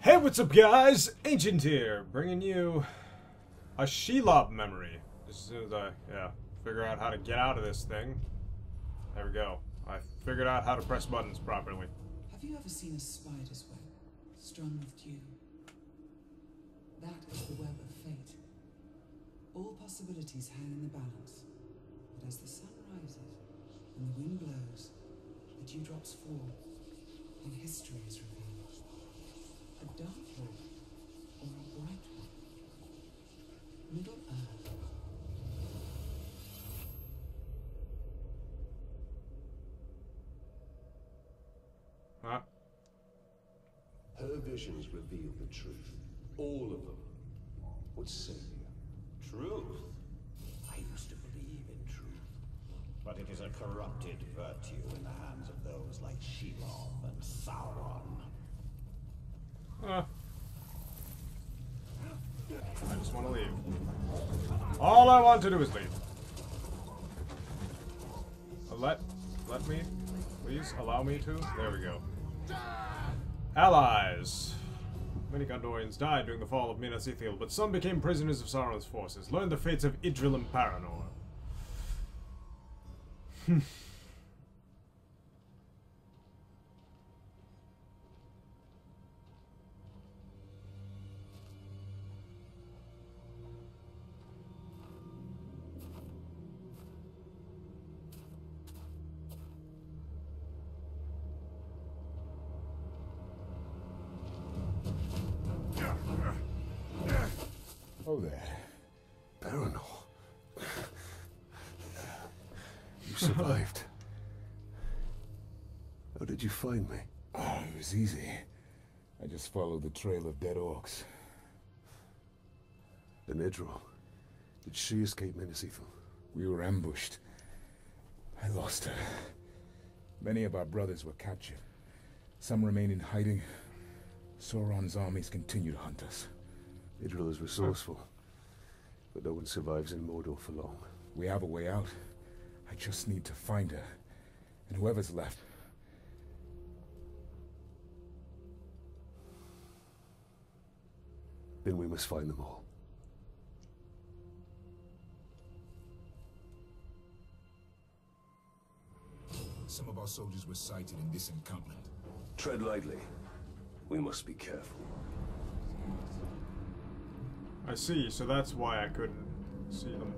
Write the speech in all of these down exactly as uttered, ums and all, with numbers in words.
Hey, what's up, guys? Ancient here, bringing you a Shelob memory. As soon as I, yeah, figure out how to get out of this thing. There we go. I figured out how to press buttons properly. Have you ever seen a spider's web strung with dew? That is the web of fate. All possibilities hang in the balance. But as the sun rises and the wind blows, the dewdrops fall, and history is revealed. A dark one or a bright one. Middle Earth. Huh? Her visions reveal the truth. All of them. What's say you? Truth? I used to believe in truth. But it is a corrupted virtue in the hands of those like Shelob and Sauron. Uh, I just want to leave. All I want to do is leave. Uh, let, let me, please allow me to. There we go. Allies. Many Gondorians died during the fall of Minas Ithil, but some became prisoners of Sauron's forces. Learned the fates of Idril and Paranor. Oh there. Paranor. You survived. How did you find me? Oh, it was easy. I just followed the trail of dead orcs. And Idril. Did she escape Minas Ithil? We were ambushed. I lost her. Many of our brothers were captured. Some remained in hiding. Sauron's armies continue to hunt us. Idril is resourceful. But no one survives in Mordor for long. We have a way out. I just need to find her. And whoever's left. Then we must find them all. Some of our soldiers were sighted in this encampment. Tread lightly. We must be careful. I see, so that's why I couldn't see them.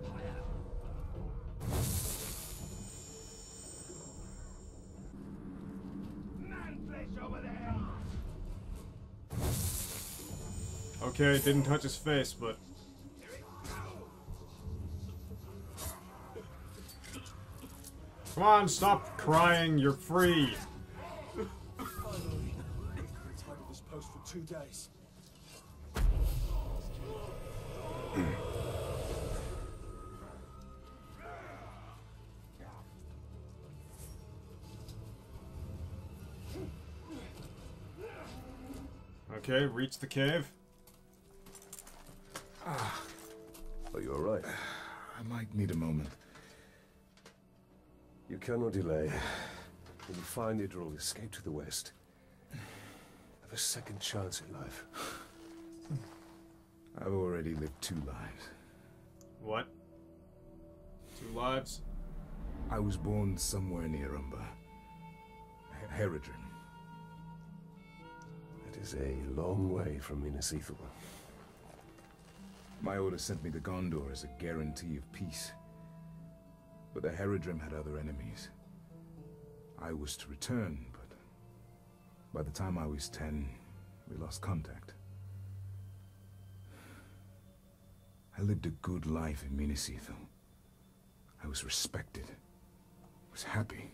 Okay, didn't touch his face, but... Come on, stop crying, you're free! Finally. Tied at this post for two days. Okay, reach the cave. Are you alright? I might need a moment. You cannot delay. When you find Idril, escape to the west. Have a second chance in life. I've already lived two lives. What? Two lives? I was born somewhere near Umber. He- Herodrin. It is a long way from Minas Ithil. My order sent me to Gondor as a guarantee of peace. But the Herodrim had other enemies. I was to return, but by the time I was ten, we lost contact. I lived a good life in Minas Ithil. I was respected. Was happy.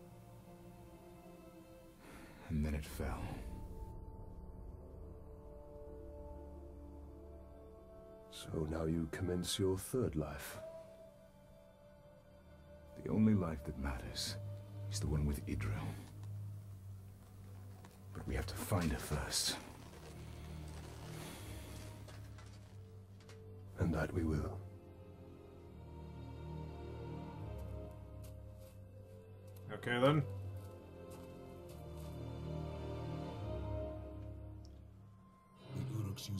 And then it fell. So now you commence your third life. The only life that matters is the one with Idril. But we have to find her first. And that we will. Okay then.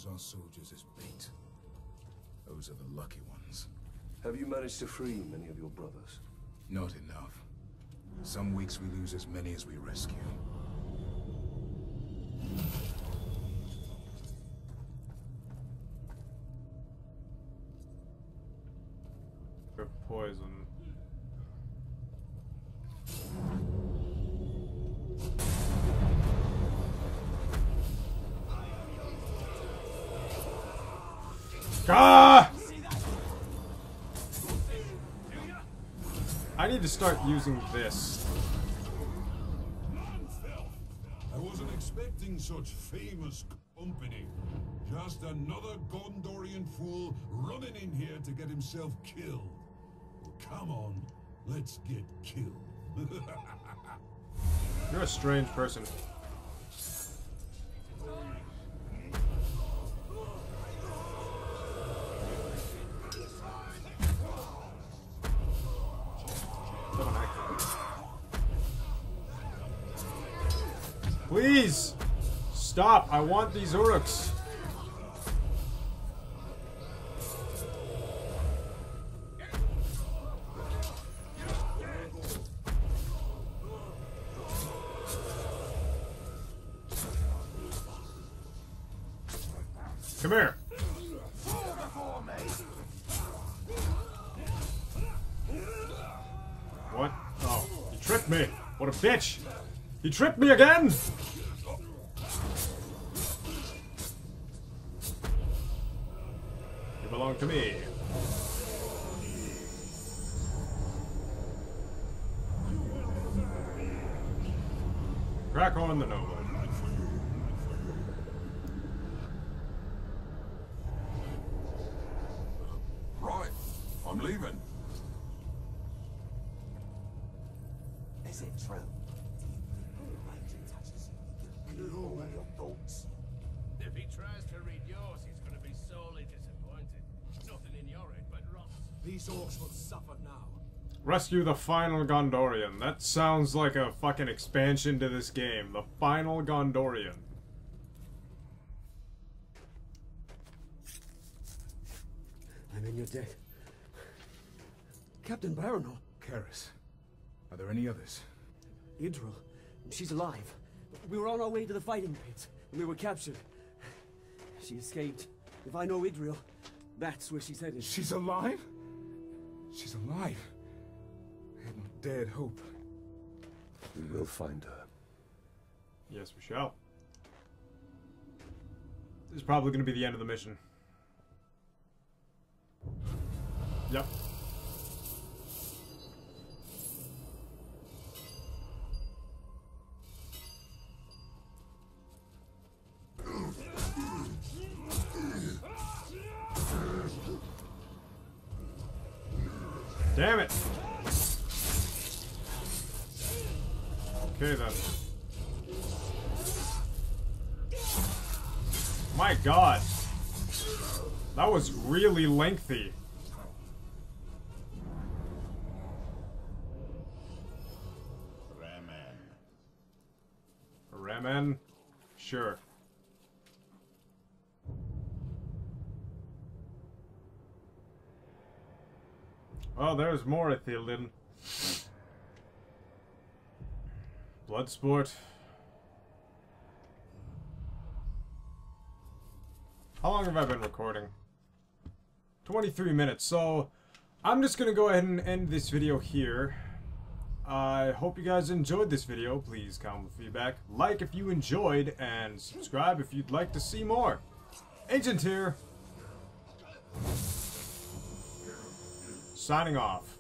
our soldiers as bait. Those are the lucky ones. Have you managed to free many of your brothers? Not enough. Some weeks we lose as many as we rescue. For poison. Ah! I need to start using this. I wasn't expecting such famous company. Just another Gondorian fool running in here to get himself killed. Well, come on, let's get killed. You're a strange person. Please! Stop! I want these Uruks! Come here! What? Oh, you tricked me! What a bitch! He tricked me again! You belong to me. Crack on the Nova. Right, I'm leaving. Is it true? If he tries to read yours, he's going to be sorely disappointed. Nothing in your head but rot. These orcs will suffer now. Rescue the final Gondorian. That sounds like a fucking expansion to this game. The final Gondorian. I'm in your debt. Captain Baranor. Karis, are there any others? Idril. She's alive. We were on our way to the fighting pits, and we were captured. She escaped. If I know Idril, that's where she's headed. She's alive? She's alive. I had not dared hope. We will find her. Yes, we shall. This is probably going to be the end of the mission. Yep. Damn it! Okay then. My god! That was really lengthy. Ramen. Ramen? Sure. Oh, there's more Ithilien. Bloodsport. How long have I been recording? twenty-three minutes, so I'm just gonna go ahead and end this video here. I hope you guys enjoyed this video. Please comment with feedback, like if you enjoyed, and subscribe if you'd like to see more. Ancient here. Signing off.